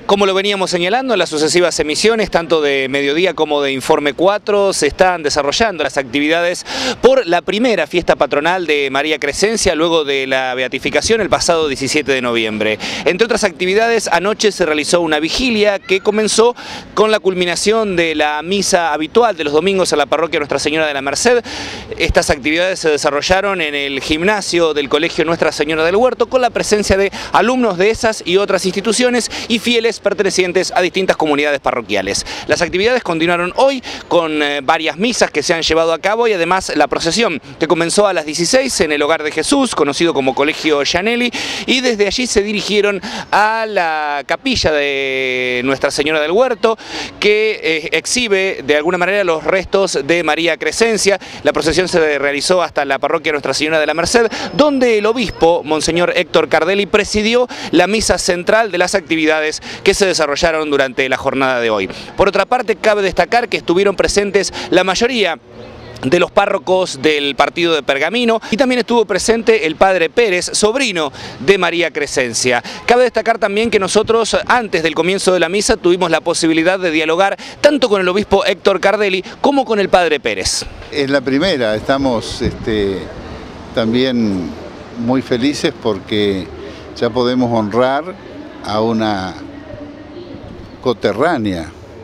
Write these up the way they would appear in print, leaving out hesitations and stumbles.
Como lo veníamos señalando en las sucesivas emisiones, tanto de Mediodía como de Informe 4, se están desarrollando las actividades por la primera fiesta patronal de María Crescencia, luego de la beatificación el pasado 17 de noviembre. Entre otras actividades, anoche se realizó una vigilia que comenzó con la culminación de la misa habitual de los domingos en la parroquia Nuestra Señora de la Merced. Estas actividades se desarrollaron en el gimnasio del Colegio Nuestra Señora del Huerto, con la presencia de alumnos de esas y otras instituciones y fieles pertenecientes a distintas comunidades parroquiales. Las actividades continuaron hoy con varias misas que se han llevado a cabo y además la procesión que comenzó a las 16 en el Hogar de Jesús, conocido como Colegio Gianelli, y desde allí se dirigieron a la capilla de Nuestra Señora del Huerto, que exhibe de alguna manera los restos de María Crescencia. La procesión se realizó hasta la parroquia Nuestra Señora de la Merced, donde el obispo, Monseñor Héctor Cardelli, presidió la misa central de las actividades que se desarrollaron durante la jornada de hoy. Por otra parte, cabe destacar que estuvieron presentes la mayoría de los párrocos del partido de Pergamino y también estuvo presente el padre Pérez, sobrino de María Crescencia. Cabe destacar también que nosotros, antes del comienzo de la misa, tuvimos la posibilidad de dialogar tanto con el obispo Héctor Cardelli como con el padre Pérez. Es la primera, estamos también muy felices porque ya podemos honrar a una coterránea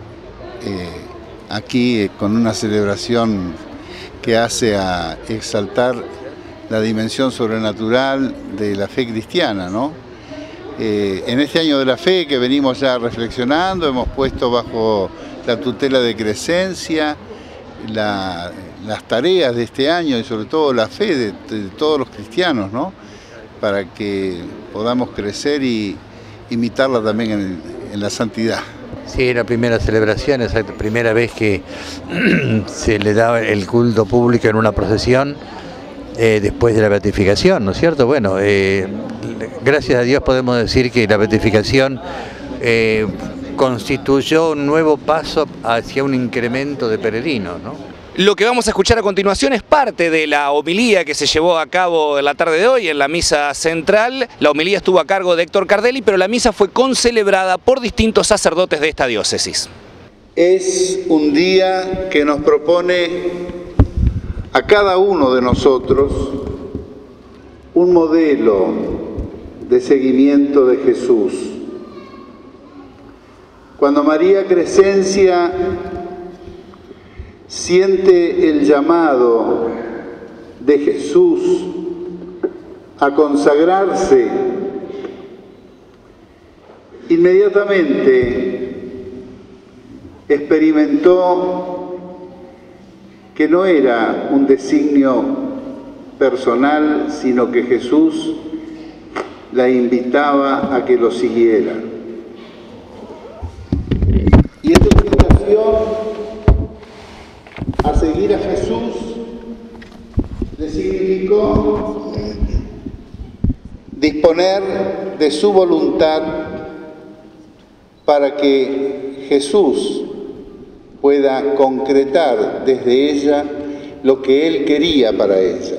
aquí con una celebración que hace a exaltar la dimensión sobrenatural de la fe cristiana, ¿no? En este año de la fe que venimos ya reflexionando, hemos puesto bajo la tutela de Crescencia las tareas de este año y sobre todo la fe de todos los cristianos, ¿no? Para que podamos crecer y imitarla también en la santidad. Sí, la primera celebración, es la primera vez que se le da el culto público en una procesión después de la beatificación, ¿no es cierto? Bueno, gracias a Dios podemos decir que la beatificación constituyó un nuevo paso hacia un incremento de peregrinos, ¿no? Lo que vamos a escuchar a continuación es parte de la homilía que se llevó a cabo en la tarde de hoy en la misa central. La homilía estuvo a cargo de Héctor Cardelli, pero la misa fue concelebrada por distintos sacerdotes de esta diócesis. Es un día que nos propone a cada uno de nosotros un modelo de seguimiento de Jesús. Cuando María Crescencia siente el llamado de Jesús a consagrarse, inmediatamente experimentó que no era un designio personal, sino que Jesús la invitaba a que lo siguiera. Y esta invitación a seguir a Jesús le significó disponer de su voluntad para que Jesús pueda concretar desde ella lo que Él quería para ella.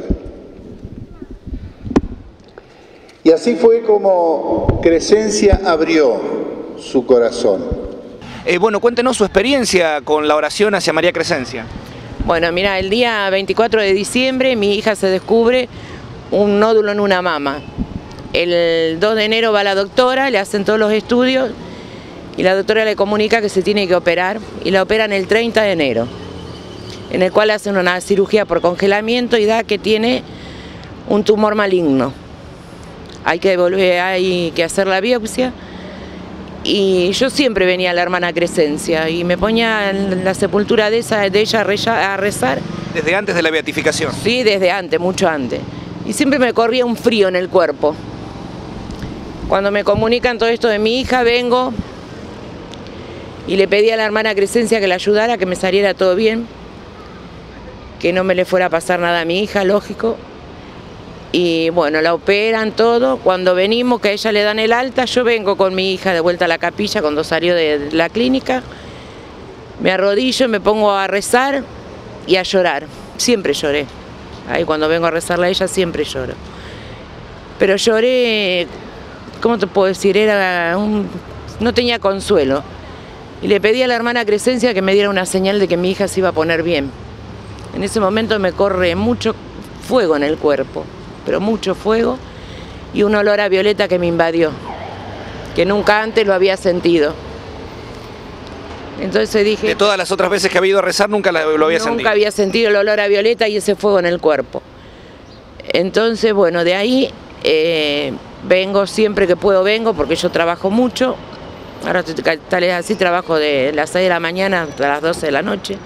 Y así fue como Crescencia abrió su corazón. Bueno, cuéntenos su experiencia con la oración hacia María Crescencia. Bueno, mira, el día 24 de diciembre mi hija se descubre un nódulo en una mama. El 2 de enero va la doctora, le hacen todos los estudios y la doctora le comunica que se tiene que operar y la operan el 30 de enero, en el cual hacen una cirugía por congelamiento y da que tiene un tumor maligno. Hay que hacer la biopsia. Y yo siempre venía a la hermana Crescencia y me ponía en la sepultura de ella a rezar. ¿Desde antes de la beatificación? Sí, desde antes, mucho antes. Y siempre me corría un frío en el cuerpo. Cuando me comunican todo esto de mi hija, vengo y le pedí a la hermana Crescencia que la ayudara, que me saliera todo bien, que no me le fuera a pasar nada a mi hija, lógico. Y bueno, la operan todo. Cuando venimos, que a ella le dan el alta, yo vengo con mi hija de vuelta a la capilla cuando salió de la clínica. Me arrodillo, me pongo a rezar y a llorar. Siempre lloré. Ahí cuando vengo a rezarle a ella siempre lloro. Pero lloré, ¿cómo te puedo decir? Era un no tenía consuelo. Y le pedí a la hermana Crescencia que me diera una señal de que mi hija se iba a poner bien. En ese momento me corre mucho fuego en el cuerpo, pero mucho fuego, y un olor a violeta que me invadió, que nunca antes lo había sentido. Entonces dije... De todas las otras veces que había ido a rezar, nunca lo había sentido. Nunca había sentido el olor a violeta y ese fuego en el cuerpo. Entonces, bueno, de ahí vengo siempre que puedo, vengo, porque yo trabajo mucho. Ahora tal vez así trabajo de las 6 de la mañana hasta las 12 de la noche.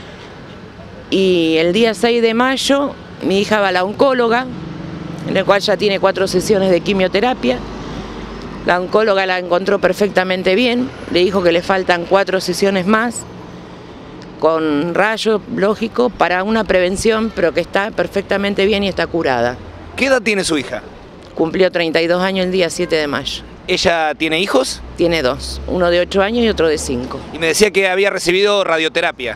Y el día 6 de mayo mi hija va a la oncóloga, en el cual ya tiene 4 sesiones de quimioterapia. La oncóloga la encontró perfectamente bien, le dijo que le faltan 4 sesiones más, con rayos, lógico, para una prevención, pero que está perfectamente bien y está curada. ¿Qué edad tiene su hija? Cumplió 32 años el día 7 de mayo. ¿Ella tiene hijos? Tiene 2, uno de 8 años y otro de 5. Y me decía que había recibido radioterapia.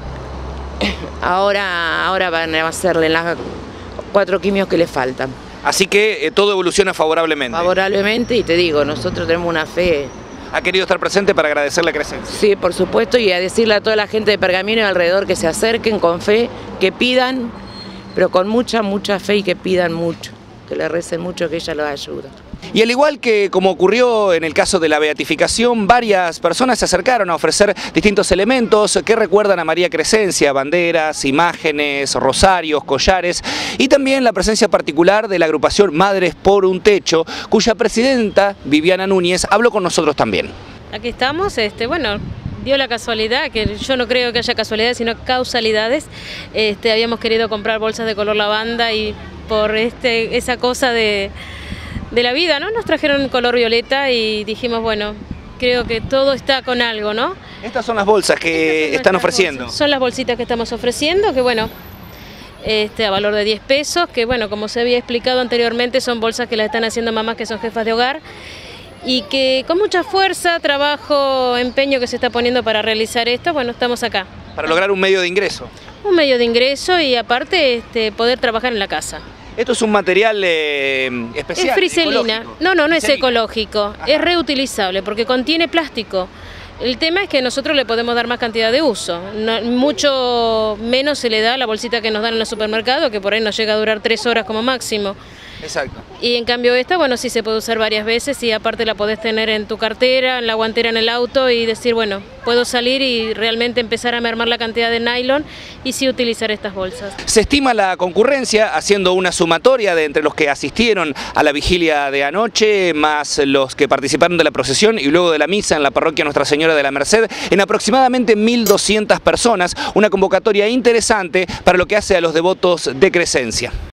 Ahora van a hacerle las 4 quimios que le faltan. Así que todo evoluciona favorablemente. Favorablemente, y te digo, nosotros tenemos una fe. ¿Ha querido estar presente para agradecerle a Crescencia? Sí, por supuesto, y a decirle a toda la gente de Pergamino y alrededor que se acerquen con fe, que pidan, pero con mucha fe, y que pidan mucho, que le recen mucho, que ella los ayuda. Y al igual que como ocurrió en el caso de la beatificación, varias personas se acercaron a ofrecer distintos elementos que recuerdan a María Crescencia: banderas, imágenes, rosarios, collares, y también la presencia particular de la agrupación Madres por un Techo, cuya presidenta, Viviana Núñez, habló con nosotros también. Aquí estamos, bueno, dio la casualidad, que yo no creo que haya casualidades, sino causalidades. Habíamos querido comprar bolsas de color lavanda y por esa cosa de la vida, ¿no? Nos trajeron color violeta y dijimos, bueno, creo que todo está con algo, ¿no? Estas son las bolsas que están ofreciendo. Son las bolsitas que estamos ofreciendo, que bueno, a valor de 10 pesos, que bueno, como se había explicado anteriormente, son bolsas que las están haciendo mamás que son jefas de hogar y que con mucha fuerza, trabajo, empeño que se está poniendo para realizar esto, bueno, estamos acá. Para lograr un medio de ingreso. Un medio de ingreso y aparte poder trabajar en la casa. Esto es un material especial. Es friselina. No es ecológico, Ajá. Es reutilizable porque contiene plástico. El tema es que nosotros le podemos dar más cantidad de uso. Mucho menos se le da a la bolsita que nos dan en el supermercado, que por ahí nos llega a durar 3 horas como máximo. Exacto. Y en cambio esta, bueno, sí se puede usar varias veces y aparte la podés tener en tu cartera, en la guantera en el auto y decir, bueno, puedo salir y realmente empezar a mermar la cantidad de nylon y sí utilizar estas bolsas. Se estima la concurrencia haciendo una sumatoria de entre los que asistieron a la vigilia de anoche, más los que participaron de la procesión y luego de la misa en la parroquia Nuestra Señora de la Merced, en aproximadamente 1.200 personas, una convocatoria interesante para lo que hace a los devotos de Crescencia.